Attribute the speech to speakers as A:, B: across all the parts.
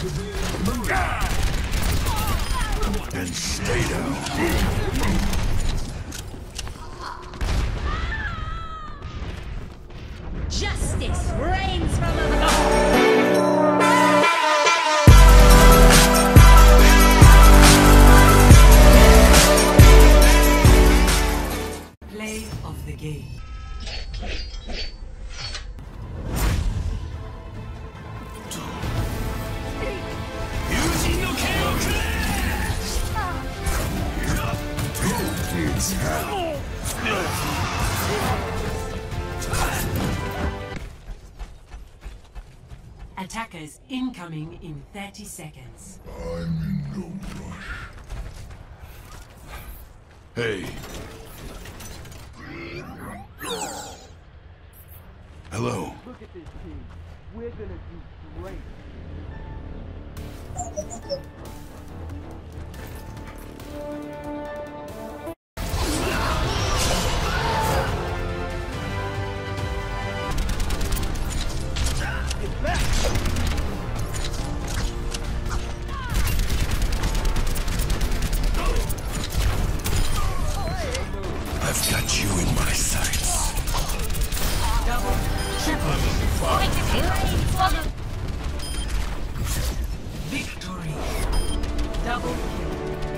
A: And stay down.
B: Justice reigns from above. Play of the game. Attackers incoming in 30 seconds.
A: I'm in no rush. Hey. Hello.
C: Look at this team. We're gonna do great.
A: I've got you in my sights.
B: Double, triple, victory. Double kill.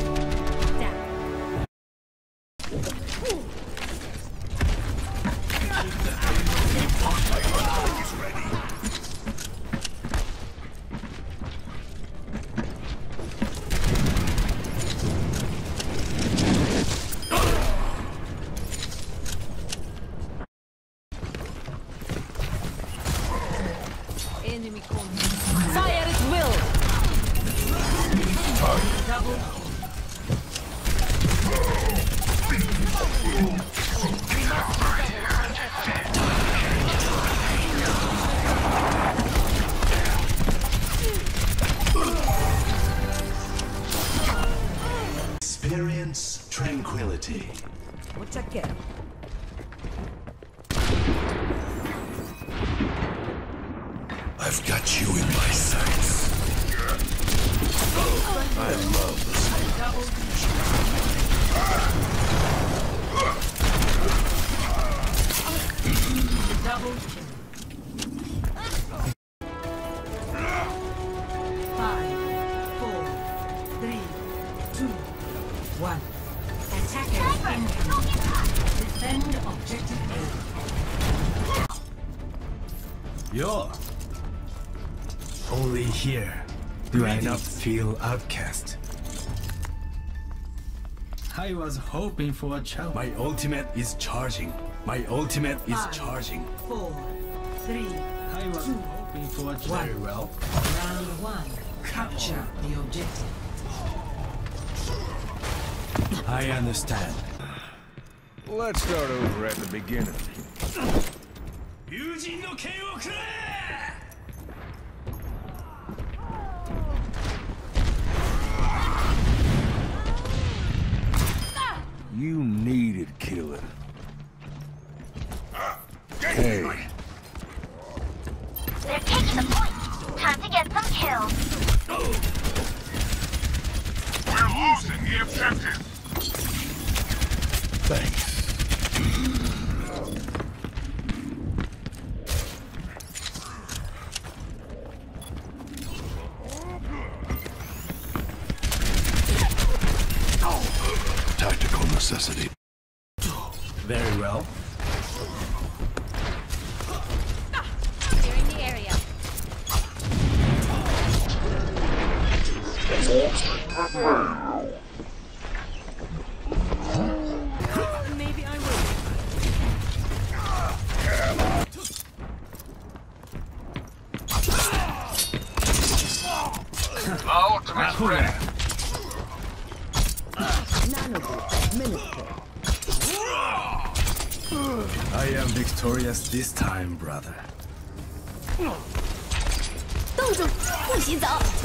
B: Enemy coming. Fire at will. Double.
A: Experience tranquility.
B: What's a get?
A: I've got you in my sights. I love this.
B: Double kill. 5, 4, 3, 2, 1. Attackers incoming. Defend objective A.
D: You're only here. Do I not feel outcast? I was hoping for a challenge. My ultimate is charging. My ultimate is
B: 5,
D: charging.
B: 4, 3,
D: I was
B: 2,
D: hoping for a very well.
B: round 1. Capture the objective.
D: I understand.
E: Let's start over at the beginning. You needed killing. Hey.
F: They're taking the point. Time to get some kills.
A: We're losing the objective. Thanks. Tactical necessity.
D: Very well.
F: Clearing the area.
B: Maybe I will.
A: Ultimate ready.
D: I am victorious this time, brother.
F: 冻住，不许走。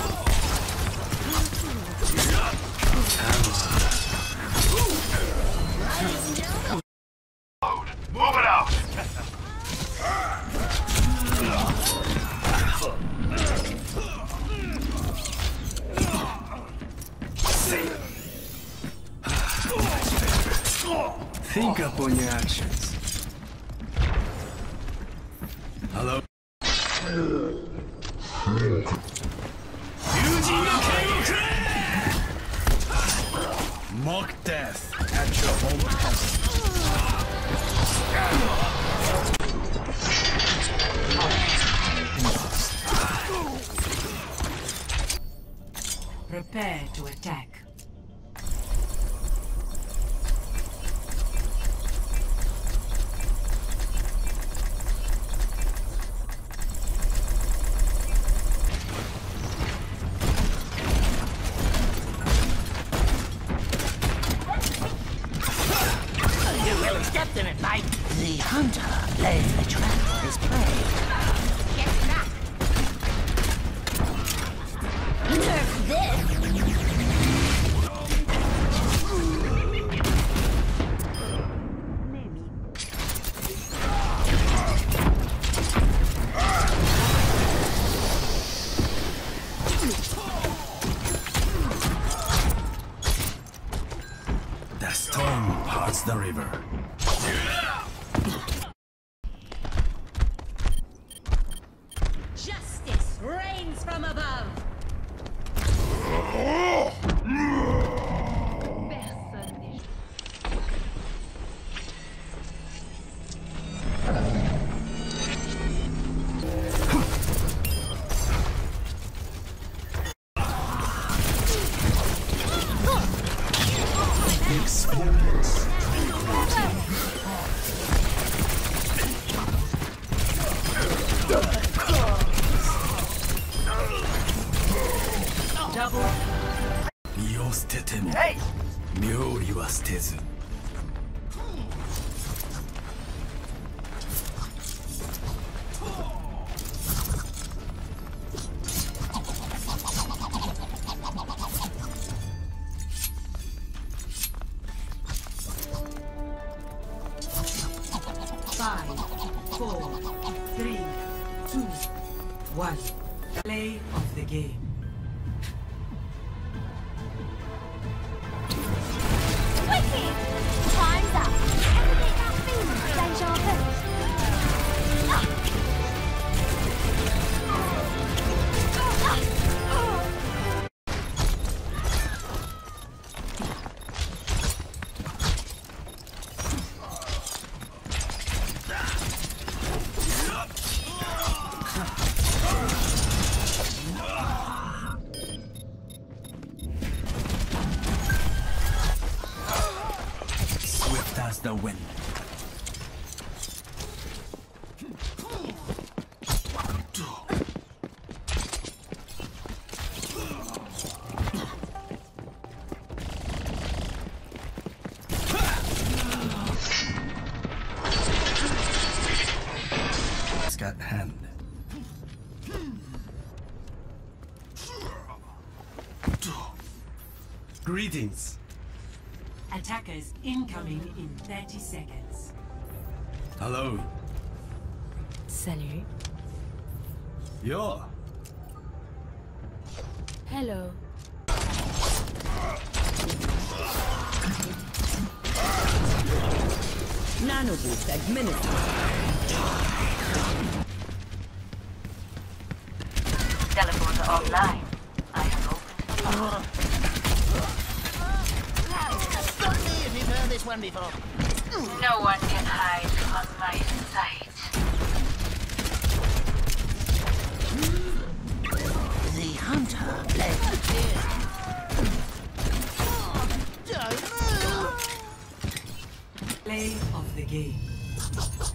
A: Move it out.
D: Think upon your actions. Hello? Mock death at your own cost.
B: Prepare to attack.
G: Stepped in it, mate. The hunter lays a trap for his prey. Get back. Nerf this.
D: The storm parts the river.
B: Justice reigns from above.
D: Experience.
B: Double.
D: 身を捨てても妙理は捨てず。
B: Five, four, three, two, one. Play of the game.
F: Wicked! Time's up. Activate that fiend, Deja Vu.
D: Swift as the wind. It's got hand. Greetings.
B: Attackers incoming in 30 seconds.
D: Hello.
H: Salut.
D: Yo.
H: Hello.
G: Nano boost administered.
F: Teleporter online. I have opened.
G: Stop me if you've heard this one before.
F: No one can hide from my sight.
G: The hunter lays a trap. Don't move.
B: Play of the game.